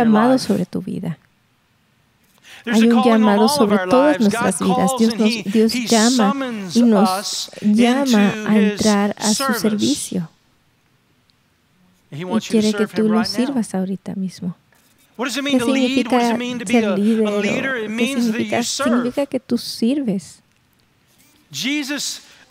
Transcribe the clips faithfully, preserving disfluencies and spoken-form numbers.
llamado life. sobre tu vida. There's Hay a un calling on llamado all of sobre our todas lives. nuestras God vidas. calls Dios, and nos, he, Dios he llama summons y nos us llama into a his entrar a su service. servicio. He Y wants you to quiere que serve tú him lo right now. sirvas ahorita mismo. What does it ¿Qué mean to lead? What does significa it mean to be ser a, líder? a o leader? It ¿Qué means that significa? you serve. Significa que tú sirves. Jesus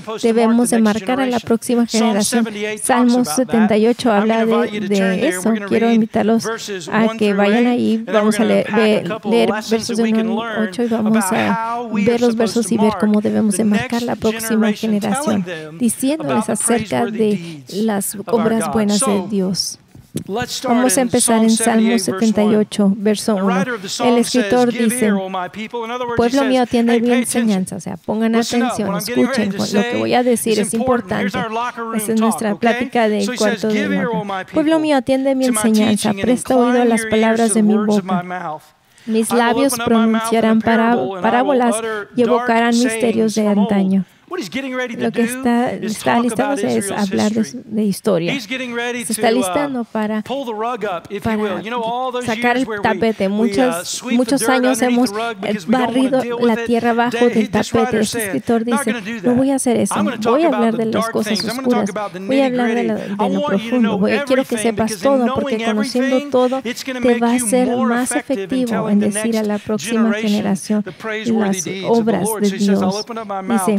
debemos de marcar a la próxima generación. Salmo setenta y ocho habla de, de eso. Quiero invitarlos a que vayan ahí. Vamos a leer, ve- leer versos de uno al ocho y vamos a ver los versos y ver cómo debemos de marcar la próxima generación, diciéndoles acerca de las obras buenas de Dios. Vamos a empezar en Salmo setenta y ocho, verso uno. El escritor dice, pueblo mío, atiende mi enseñanza. O sea, pongan atención, escuchen. Lo que voy a decir es importante. Esa es nuestra plática del cuarto de la Pueblo mío, atiende mi enseñanza. Presta oído a las palabras de mi boca. Mis labios pronunciarán parábolas y evocarán misterios de antaño. Lo que está, está listándose es hablar de, de historia. Se está listando para, para sacar el tapete. Muchos, muchos años hemos barrido la tierra abajo del tapete. Este escritor dice, no voy a hacer eso. Voy a hablar de las cosas oscuras. Voy a hablar de lo, de lo profundo. Voy, quiero que sepas todo, porque conociendo todo te va a ser más efectivo en decir a la próxima generación las obras de Dios. Dice,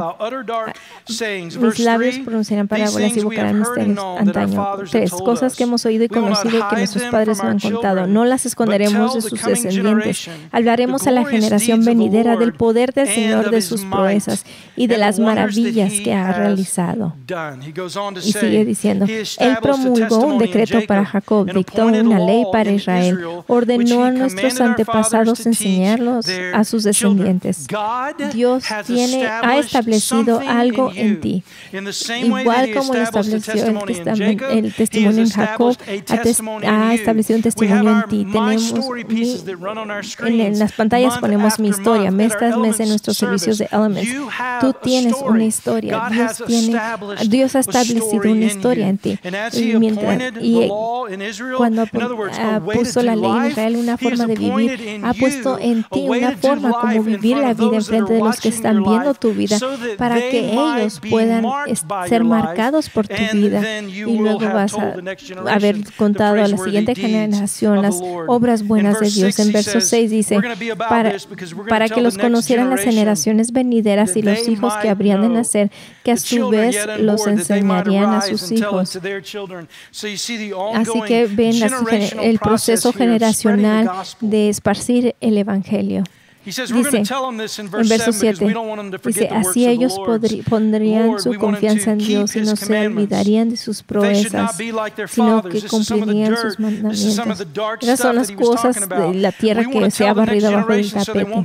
mis labios pronunciarán parábolas y evocarán misterios antaño. Tres cosas que hemos oído y conocido y que nuestros padres nos han contado. No las esconderemos de sus descendientes. Hablaremos a la generación venidera del poder del Señor, de sus proezas y de las maravillas que ha realizado. Y sigue diciendo, Él promulgó un decreto para Jacob, dictó una ley para Israel, ordenó a nuestros antepasados enseñarlos a sus descendientes. Dios tiene, ha establecido algo en ti. Igual como lo estableció el, testamen- el testimonio en Jacob, ha, tes- ha establecido un testimonio en ti. Tenemos mi, en, en las pantallas ponemos mi historia, mes tras mes en nuestros servicios de Elements. Tú tienes una historia. Dios, tiene, Dios ha establecido una historia en ti. Y, mientras, y cuando uh, puso la ley en Israel, una forma de vivir, ha puesto en ti una forma como vivir la vida en frente de los que están viendo tu vida, para que ellos puedan ser marcados por tu vida, y luego vas a haber contado a la siguiente generación las obras buenas de Dios. En verso seis dice, para, para que los conocieran las generaciones venideras y los hijos que habrían de nacer, que a su vez los enseñarían a sus hijos. Así que ven las, el proceso generacional de esparcir el Evangelio. Dice, en verso siete, dice, así ellos podri, pondrían su confianza en Dios y no se olvidarían de sus proezas, sino que cumplirían sus mandamientos. Esas son las cosas de la tierra que se ha barrido abajo del tapete.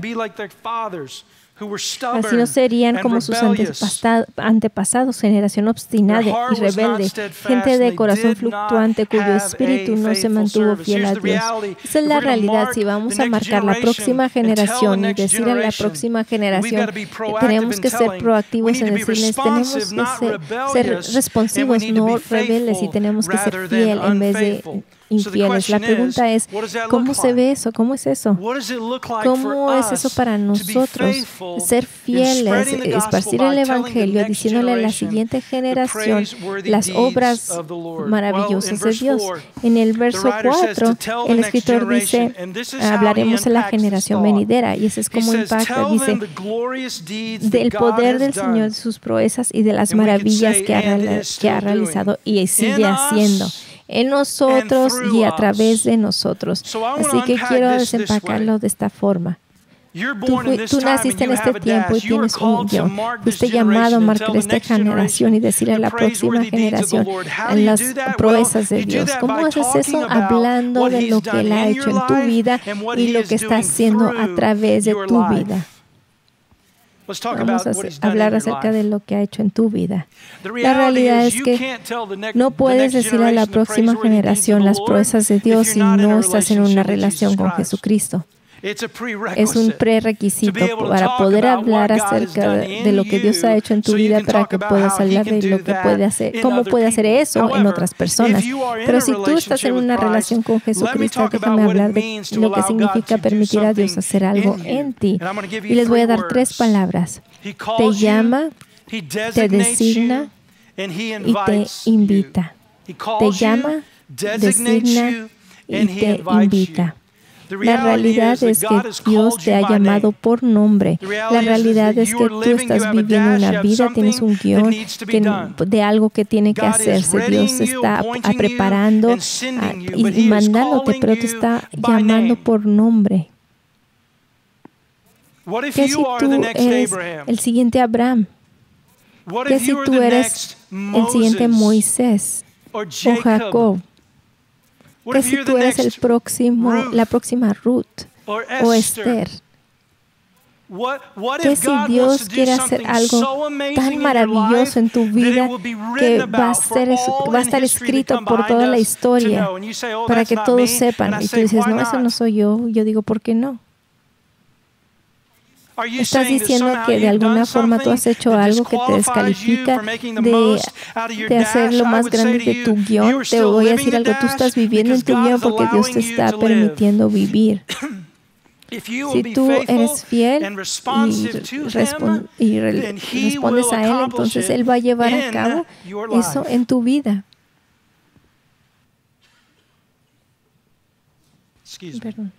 Así no serían como sus antepasados, generación obstinada y rebelde, gente de corazón fluctuante cuyo espíritu no se mantuvo fiel a Dios. Esa es la realidad. Si vamos a marcar la próxima generación y decir a la próxima generación, tenemos que ser proactivos en decirles, tenemos que ser, ser responsivos, no rebeldes, y tenemos que ser fiel en vez de infieles. La pregunta es, ¿cómo se ve eso? ¿Cómo es eso? ¿Cómo es eso para nosotros? Ser fieles, esparcir el Evangelio, diciéndole a la siguiente generación las obras maravillosas de Dios. En el verso cuatro, el escritor dice, hablaremos a la generación venidera, y ese es como impacta. Dice, del poder del Señor, de sus proezas y de las maravillas que ha, que ha realizado y sigue haciendo en nosotros y a través de nosotros. Así que quiero desempacarlo de esta forma. Tú, tú naciste en este tiempo y tienes un guión. Fuiste llamado a marcar esta generación y decirle a la próxima generación las proezas de Dios. ¿Cómo haces eso? Hablando de lo que Él ha hecho en tu vida y lo que está haciendo a través de tu vida. Vamos a hablar acerca de lo que ha hecho en tu vida. La realidad es que no puedes decirle a la próxima generación las proezas de Dios si no estás en una relación con Jesucristo. Es un prerequisito para poder hablar acerca de lo que Dios ha hecho en tu vida, para que puedas hablar de lo que puede hacer, cómo puede hacer eso en otras personas. Pero si tú estás en una relación con Jesucristo, déjame hablar de lo que significa permitir a Dios hacer algo en ti. Y les voy a dar tres palabras. Te llama, te designa y te invita. Te llama, designa y te invita. La realidad es que Dios te ha llamado por nombre. La realidad es que tú estás viviendo una vida, tienes un guión que, de algo que tiene que hacerse. Dios te está preparando a, y, y mandándote, pero te está llamando por nombre. ¿Qué si tú eres el siguiente Abraham? ¿Qué si tú eres el siguiente Moisés o Jacob ¿Qué si tú eres el próximo, la próxima Ruth o Esther? ¿Qué si Dios quiere hacer algo tan maravilloso en tu vida que va a, ser, va a estar escrito por toda la historia para que todos sepan? Y tú dices, no, eso no soy yo. Yo digo, ¿por qué no? ¿Estás diciendo que de alguna forma tú has hecho algo que te descalifica de, de hacer lo más grande de tu guión? Te voy a decir algo, tú estás viviendo en tu guión porque Dios te está permitiendo vivir. Si tú eres fiel y, respon y re respondes a Él, entonces Él va a llevar a cabo eso en tu vida. Perdón.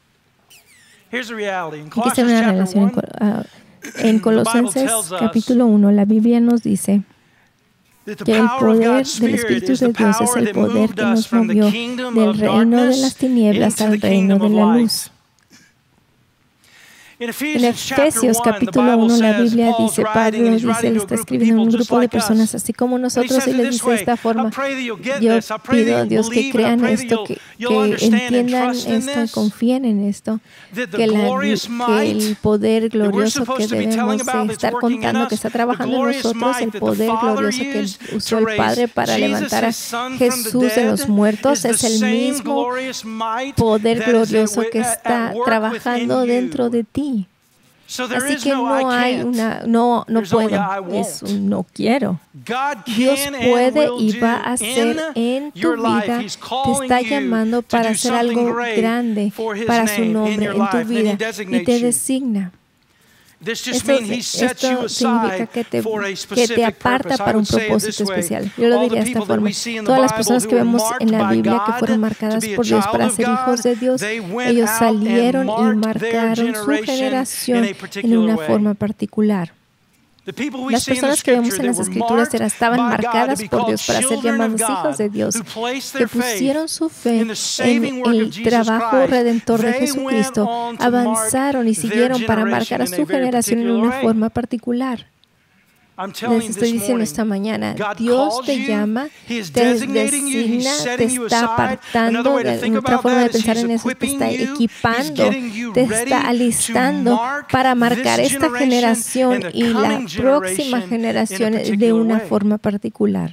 Aquí está una relación en, uh, en Colosenses capítulo uno. La Biblia nos dice que el poder del Espíritu de Dios es el poder que nos movió del reino de las tinieblas al reino de la luz. En Efesios capítulo uno la Biblia dice, Pablo dice, él está escribiendo a un grupo de personas así como nosotros y les dice de esta forma, yo pido a Dios que crean esto, que, que entiendan esto y confíen en esto, que, la, que el poder glorioso que debemos de estar contando, que está trabajando en nosotros, el poder glorioso que usó el Padre para levantar a Jesús de los muertos, es el mismo poder glorioso que está trabajando dentro de ti. Así que no hay una, no, no puedo, es un no quiero. Dios puede y va a hacer en tu vida, te está llamando para hacer algo grande para su nombre en tu vida y te designa. Esto, esto significa que te, que te aparta para un propósito especial. Yo lo diría de esta forma. Todas las personas que vemos en la Biblia que fueron marcadas por Dios para ser hijos de Dios, ellos salieron y marcaron su generación en una forma particular. Las personas que vemos en las Escrituras estaban marcadas por Dios para ser llamados hijos de Dios, que pusieron su fe en el trabajo redentor de Jesucristo, avanzaron y siguieron para marcar a su generación en una forma particular. Les estoy diciendo esta mañana, Dios te llama, te designa, te está apartando de otra forma de pensar en eso, te está equipando, te está alistando para marcar esta generación y la próxima generación de una forma particular.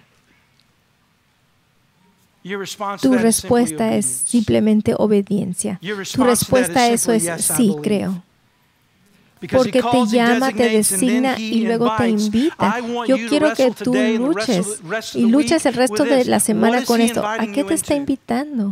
Tu respuesta es simplemente obediencia. Tu respuesta a eso es sí, creo. Porque te llama, te designa y luego te invita. Yo quiero que tú luches y luches el resto de la semana con esto. ¿A qué te está invitando?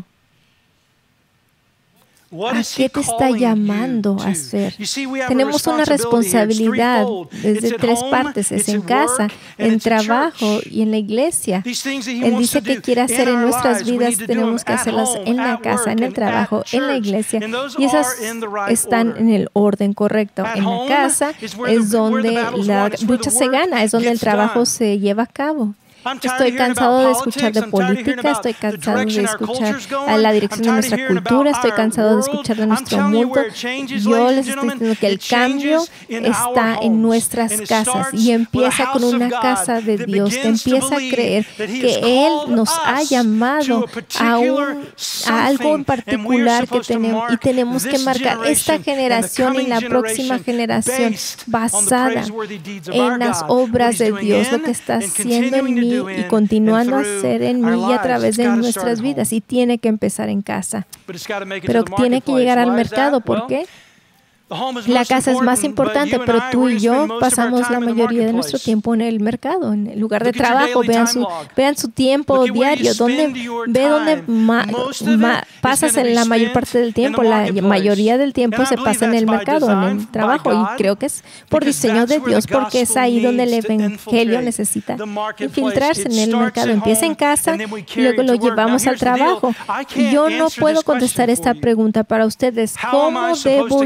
¿A qué te está llamando a hacer? Tenemos una responsabilidad desde tres partes. Es en casa, en trabajo y en la iglesia. Él dice que quiere hacer en nuestras vidas, tenemos que hacerlas en la casa, en el trabajo, en la iglesia. Y esas están en el orden correcto. En la casa es donde la lucha se gana, es donde el trabajo se lleva a cabo. Estoy cansado de escuchar de política, estoy cansado de escuchar a la dirección de nuestra cultura, estoy cansado de escuchar de nuestro mundo. Yo les estoy diciendo que el cambio está en nuestras casas y empieza con una casa de Dios. Te empieza a creer que Él nos ha llamado a, un, a algo en particular que tenemos y tenemos que marcar esta generación y la próxima generación basada en las obras de Dios, lo que está haciendo en mí y continuando a hacer en mí y a través de nuestras vidas. Y tiene que empezar en casa. Pero tiene que llegar al mercado. ¿Por qué? La casa es más importante, pero tú y yo pasamos la mayoría de nuestro tiempo en el mercado, en el lugar de trabajo. Vean su, vean su tiempo diario. Donde, ve dónde ma, ma, pasas en la mayor parte del tiempo. La mayoría del tiempo se pasa en el mercado, en el trabajo. Y creo que es por diseño de Dios, porque es ahí donde el evangelio necesita infiltrarse en el mercado. Empieza en casa y luego lo llevamos al trabajo. Y yo no puedo contestar esta pregunta para ustedes. ¿Cómo debo yo llevar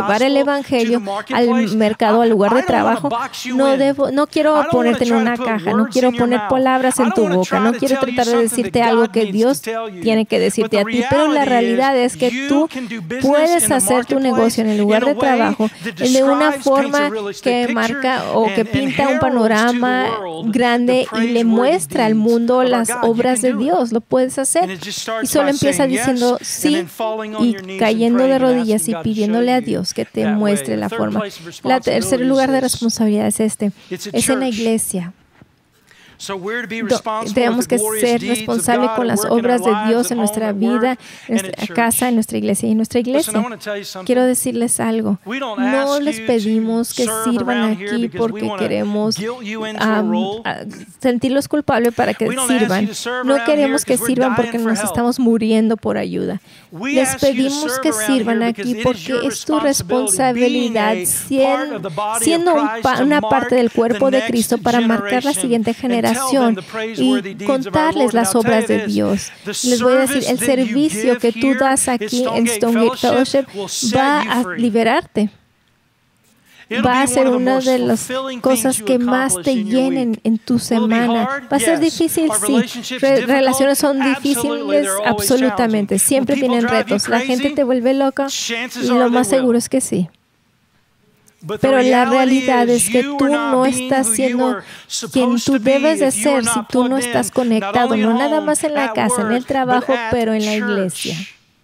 llevar el evangelio al mercado, al lugar de trabajo. No debo, no quiero ponerte en una caja, no quiero poner palabras en tu boca, no quiero tratar de decirte algo que Dios tiene que decirte a ti, pero la realidad es que tú puedes hacer tu negocio en el lugar de trabajo de una forma que marca o que pinta un panorama grande y le muestra al mundo las obras de Dios. Lo puedes hacer. Y solo empieza diciendo sí y cayendo de rodillas y pidiéndole a Dios que te muestre la forma. La tercer lugar de responsabilidad es este. Es en la iglesia. Tenemos que ser responsables con las obras de Dios en nuestra vida, en nuestra casa, en nuestra iglesia. Y en nuestra iglesia, quiero decirles algo. No les pedimos que sirvan aquí porque queremos um, sentirlos culpables para que sirvan. No queremos que sirvan porque nos estamos muriendo por ayuda. Les pedimos que sirvan aquí porque es tu responsabilidad siendo, siendo un pa una parte del cuerpo de Cristo para marcar la siguiente generación y contarles las obras de Dios. Les voy a decir, el servicio que tú das aquí en Stonegate Fellowship va a liberarte. Va a ser una de las cosas que más te llenen en tu semana. Va a ser difícil, sí. Re relaciones son difíciles, absolutamente. Siempre tienen retos. La gente te vuelve loca y lo más seguro es que sí. Pero la realidad es que tú no estás siendo quien tú debes de ser si tú no estás conectado, no nada más en la casa, en el trabajo, pero en la iglesia.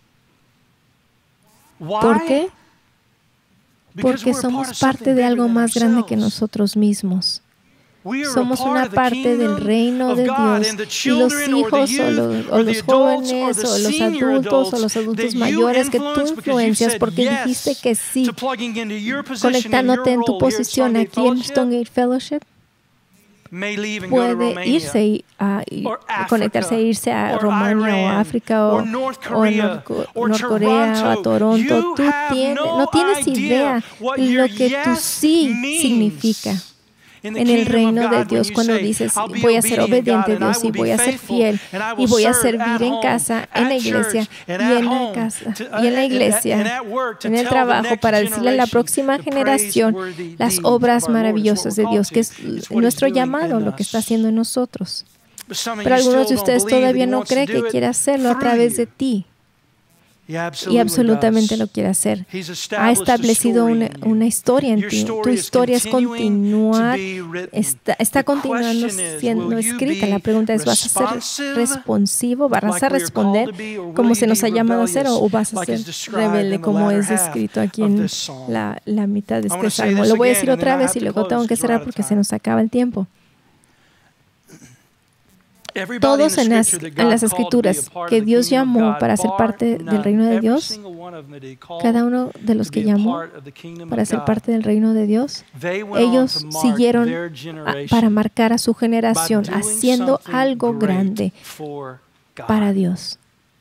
¿Por qué? Porque somos parte de algo más grande que nosotros mismos. Somos una parte del reino de Dios y los hijos o los, o los jóvenes o los adultos o los adultos mayores que tú influencias porque dijiste que sí, conectándote en tu posición aquí en Stonegate Fellowship, puede irse y, a, y conectarse e irse a Rumania o a África o, o a Norcorea o a Toronto. Tú tienes, no tienes idea de lo que tu sí significa en el reino de Dios cuando dices voy a ser obediente a Dios y voy a ser fiel y voy a servir en casa, en la iglesia y en la casa y en la iglesia, en el trabajo para decirle a la próxima generación las obras maravillosas de Dios, que es nuestro llamado, lo que está haciendo en nosotros. Pero algunos de ustedes todavía no creen que quiere hacerlo a través de ti. Y absolutamente lo quiere hacer. Ha establecido una, una historia en ti. Tu historia es continuar, está, está continuando siendo escrita. La pregunta es, ¿vas a ser responsivo? ¿Vas a responder como se nos ha llamado a hacer o vas a ser rebelde como es escrito aquí en la, la mitad de este salmo? Lo voy a decir otra vez y luego tengo que cerrar porque se nos acaba el tiempo. Todos en las, en las Escrituras que Dios llamó para ser parte del reino de Dios, cada uno de los que llamó para ser parte del reino de Dios, ellos siguieron a, para marcar a su generación haciendo algo grande para Dios.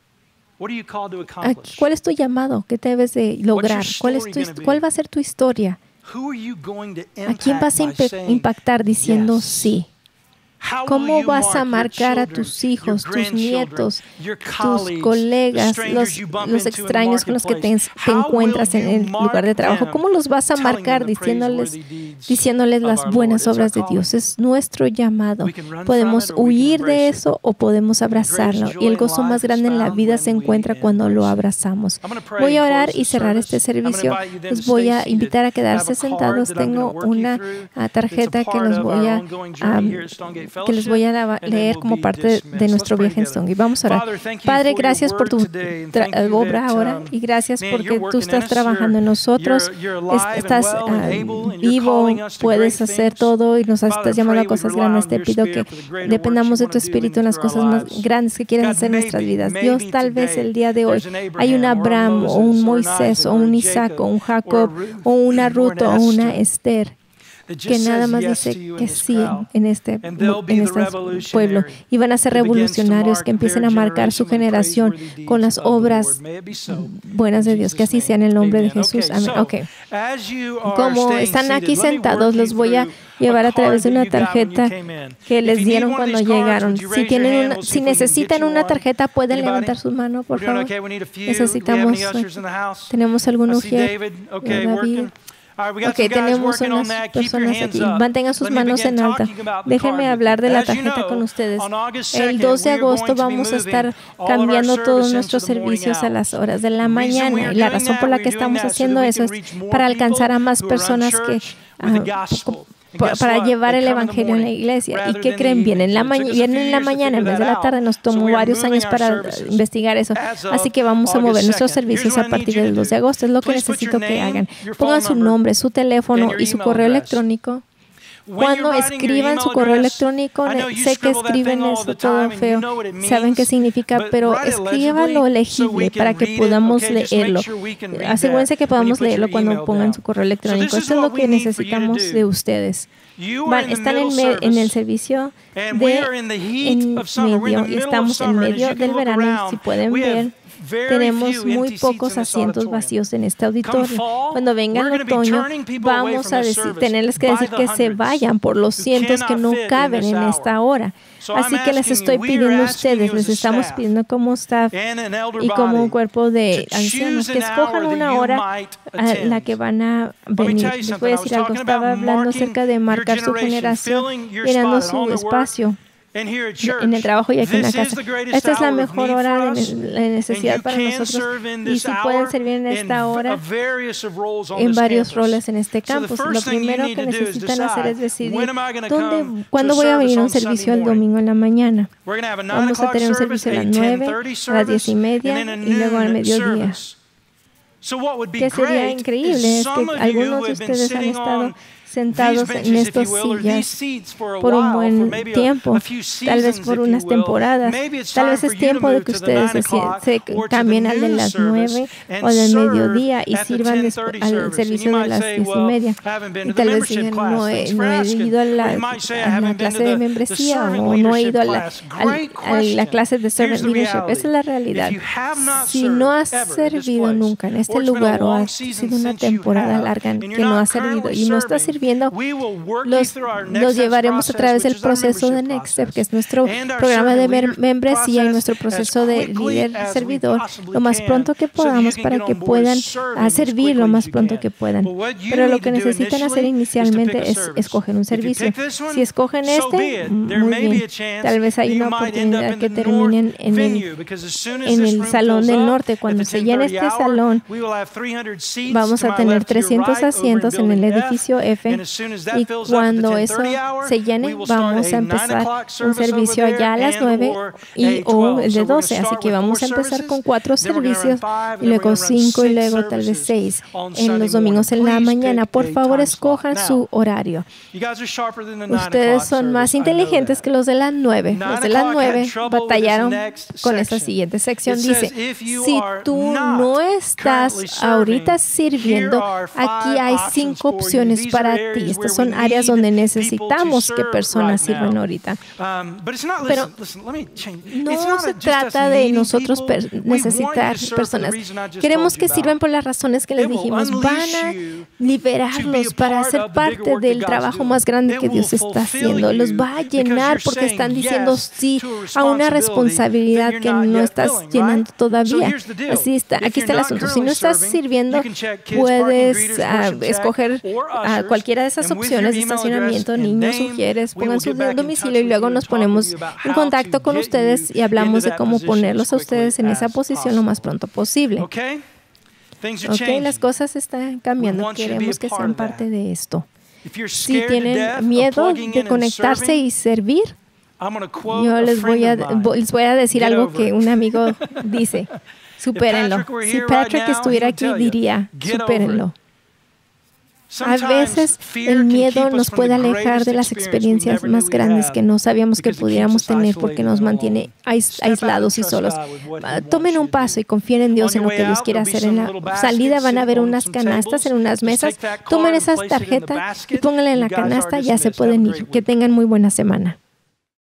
¿Cuál es tu llamado? ¿Qué debes de lograr? ¿Cuál, es tu, ¿Cuál va a ser tu historia? ¿A quién vas a impactar diciendo sí? ¿Cómo vas a marcar a tus hijos, tus nietos, tus colegas, los, los extraños con los que te, te encuentras en el lugar de trabajo? ¿Cómo los vas a marcar diciéndoles, diciéndoles las buenas obras de Dios? Es nuestro llamado. Podemos huir de eso o podemos abrazarlo. Y el gozo más grande en la vida se encuentra cuando lo abrazamos. Voy a orar y cerrar este servicio. Les voy a invitar a quedarse sentados. Tengo una tarjeta que los voy a... Um, que les voy a leer como parte de nuestro viaje en Stonegate. Vamos a orar. Padre, gracias por tu obra ahora y gracias porque tú estás trabajando en nosotros. Estás uh, vivo, puedes hacer todo y nos estás llamando a cosas grandes. Te pido que dependamos de tu Espíritu en las cosas más grandes que quieres hacer en nuestras vidas. Dios, tal vez el día de hoy hay un Abraham o un Moisés o un Isaac o un Jacob o una Ruth o una Esther que nada más dice que sí en este, en este pueblo. Y van a ser revolucionarios que empiecen a marcar su generación con las obras buenas de Dios. Que así sea en el nombre de Jesús. Amén. Okay. Como están aquí sentados, los voy a llevar a través de una tarjeta que les dieron cuando llegaron. Si, tienen una, si necesitan una tarjeta, pueden levantar su mano, por favor. Necesitamos. ¿Tenemos algún ujier? David. Ok, tenemos unas personas aquí. Mantengan sus manos en alta. Déjenme hablar de la tarjeta con ustedes. El dos de agosto vamos a estar cambiando todos nuestros servicios a las horas de la mañana. Y la razón por la que estamos haciendo eso es para alcanzar a más personas que uh, para llevar el evangelio en la iglesia. ¿Y qué creen? Vienen en la, ma vienen en la mañana en vez de la tarde. Nos tomó varios años para investigar eso. Así que vamos a mover nuestros servicios a partir del dos de agosto. Es lo que necesito que hagan. Pongan su nombre, su teléfono y su correo electrónico. Cuando escriban su correo electrónico, sé que escriben eso todo feo, saben qué significa, pero escríbanlo legible para que podamos leerlo. Asegúrense que podamos leerlo cuando pongan su correo electrónico. Esto es lo que necesitamos de ustedes. Van, están en, en el servicio de en medio y estamos en medio del verano. Si pueden ver, tenemos muy pocos asientos vacíos en este auditorio. Cuando venga el otoño, vamos a decir, tenerles que decir que se vayan por los cientos que no caben en esta hora. Así que les estoy pidiendo a ustedes, les estamos pidiendo como staff y como un cuerpo de ancianos que escojan una hora a la que van a venir. Les voy a decir algo, estaba hablando acerca de marcar su generación, llenando su espacio en el trabajo y aquí en la casa. Esta es la mejor hora de necesidad para nosotros y si pueden servir en esta hora en varios roles en este campus. Lo primero que necesitan hacer es decidir dónde, cuándo voy a venir a un servicio el domingo en la mañana. Vamos a tener un servicio a las nueve, a las diez y media y luego al mediodía. Que sería increíble es que algunos de ustedes han estado sentados en estas sillas por un buen tiempo, tal vez por unas temporadas. Tal vez es tiempo de que ustedes se, se cambien al de las nueve o del mediodía y sirvan al servicio de las diez y media. Y tal vez digan, no he, no he ido a la, a la clase de membresía o no he ido a la, a, a la clase de servant leadership. Esa es la realidad. Si no has servido nunca en este lugar o ha sido una temporada larga que no has servido y no estás sirviendo, Los, los llevaremos a través del proceso de Next Step, que es nuestro programa de membresía y nuestro proceso de líder servidor, lo más pronto que podamos para que puedan servir lo más pronto que puedan. Pero lo que necesitan hacer inicialmente es escoger un servicio. Si escogen este, muy bien. Tal vez hay una oportunidad que terminen en el, en el Salón del Norte. Cuando se llene este salón, vamos a tener trescientos asientos en el edificio F. Y cuando eso se llene, vamos a empezar un servicio allá a las nueve y, o el de doce. Así que vamos a empezar con cuatro servicios, y luego cinco y luego tal vez seis en los domingos en la mañana. Por favor, escojan su horario. Ustedes son más inteligentes que los de las nueve. Los de las nueve batallaron con esta siguiente sección. Dice, si tú no estás ahorita sirviendo, aquí hay cinco opciones para ti. Estas son áreas donde necesitamos que personas sirvan ahorita. Pero no se trata de nosotros per necesitar personas. Queremos que sirvan por las razones que les dijimos. Van a liberarlos para ser parte del trabajo más grande que Dios está haciendo. Los va a llenar porque están diciendo sí a una responsabilidad que no estás llenando todavía. Así está. Aquí está el asunto. Si no estás sirviendo, puedes uh, escoger uh, cualquiera de esas opciones de estacionamiento, niños, sugieres, pongan su domicilio y luego nos ponemos en contacto con ustedes y hablamos de cómo ponerlos a ustedes en esa posición lo más pronto posible. Ok, las cosas están cambiando. Queremos que sean parte de esto. Si tienen miedo de conectarse y servir, yo les voy a, les voy a decir algo que un amigo dice. Supérenlo. Si Patrick estuviera aquí, diría, supérenlo. A veces el miedo nos puede alejar de las experiencias más grandes que no sabíamos que pudiéramos tener porque nos mantiene ais aislados y solos. Tomen un paso y confíen en Dios en lo que Dios quiere hacer. En la salida van a ver unas canastas en unas mesas. Tomen esa tarjeta y pónganla en la canasta y ya se pueden ir. Que tengan muy buena semana.